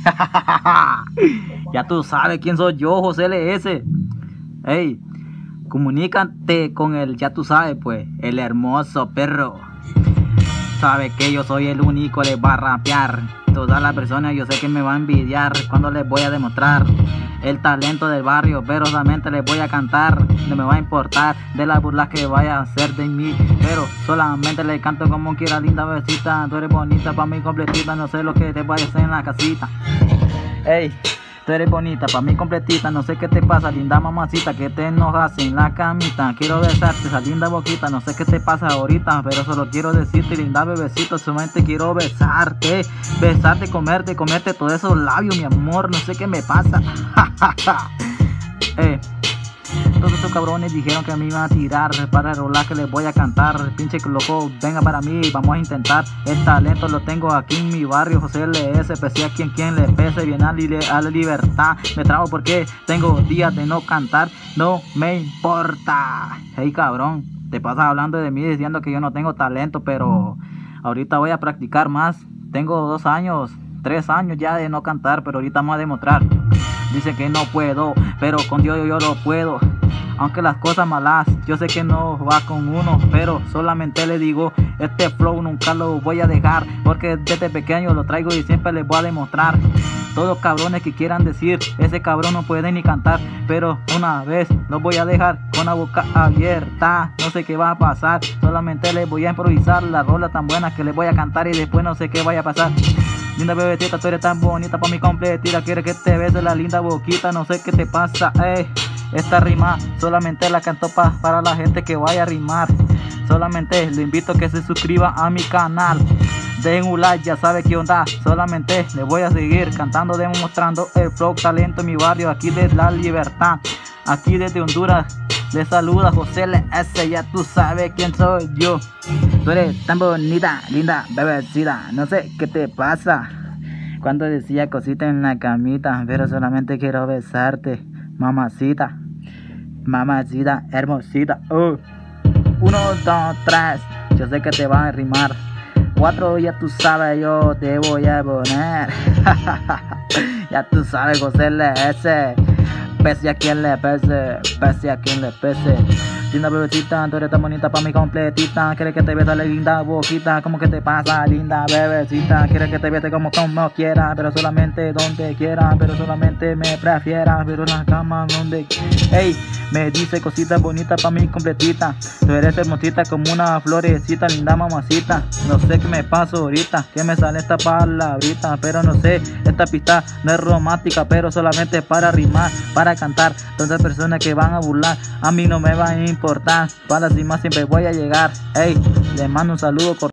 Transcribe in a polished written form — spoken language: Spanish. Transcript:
Ya tú sabes quién soy yo, José LS. Ey, comunícate con el, ya tú sabes, pues, el hermoso perro. Sabe que yo soy el único, les va a rapear. Todas las personas yo sé que me van a envidiar cuando les voy a demostrar el talento del barrio, pero solamente les voy a cantar. No me va a importar de las burlas que vaya a hacer de mí, pero solamente le canto como quiera. Linda besita, tú eres bonita pa' mí completita, no sé lo que te vaya a hacer en la casita. Ey, tú eres bonita, pa' mí completita, no sé qué te pasa, linda mamacita, que te enojas en la camita. Quiero besarte esa linda boquita, no sé qué te pasa ahorita, pero solo quiero decirte, linda bebecito, solamente quiero besarte, comerte todos esos labios, mi amor, no sé qué me pasa. Todos estos cabrones dijeron que me iban a tirar para rolar, que les voy a cantar. Pinche loco, venga para mí, vamos a intentar. El talento lo tengo aquí en mi barrio, José LS. Pese a quien le pese, viene a la libertad. Me trago porque tengo días de no cantar, no me importa. Hey cabrón, te pasas hablando de mí diciendo que yo no tengo talento, pero ahorita voy a practicar más. Tengo 2 años, 3 años ya de no cantar, pero ahorita vamos a demostrar. Dicen que no puedo, pero con Dios yo lo puedo. Aunque las cosas malas, yo sé que no va con uno, pero solamente le digo, este flow nunca lo voy a dejar, porque desde pequeño lo traigo y siempre les voy a demostrar. Todos cabrones que quieran decir, ese cabrón no puede ni cantar, pero una vez los voy a dejar con la boca abierta. No sé qué va a pasar, solamente les voy a improvisar la rola tan buena que les voy a cantar y después no sé qué vaya a pasar. Linda bebecita, tú eres tan bonita pa' mi completita, quiere que te bese la linda boquita, no sé qué te pasa, esta rima solamente la canto para la gente que vaya a rimar. Solamente le invito a que se suscriba a mi canal, dejen un like, ya sabe qué onda. Solamente le voy a seguir cantando, demostrando el flow, talento en mi barrio, aquí desde la libertad, aquí desde Honduras. Les saluda José LS, ya tú sabes quién soy yo. Tú eres tan bonita, linda bebecita, no sé qué te pasa. Cuando decía cosita en la camita, pero solamente quiero besarte, mamacita, mamacita, hermosita. 1, 2, 3, yo sé que te van a rimar. 4, ya tú sabes, yo te voy a poner. Ya tú sabes, José LS. Pese a quien le pese, pese a quien le pese. Linda bebecita, tú eres tan bonita pa' mi completita. Quiere que te bese la linda boquita, como que te pasa, linda bebecita. Quiere que te bese como quiera, pero solamente donde quiera, pero solamente me prefiera, pero en la cama donde. Ey, me dice cositas bonitas pa' mi completita. Tú eres hermosita como una florecita, linda mamacita. No sé qué me pasa ahorita, que me sale esta palabrita, pero no sé, esta pista no es romántica, pero solamente para rimar, para cantar. Todas las personas que van a burlar, a mí no me van a importar. Para la cima siempre voy a llegar. Ey, les mando un saludo cordial.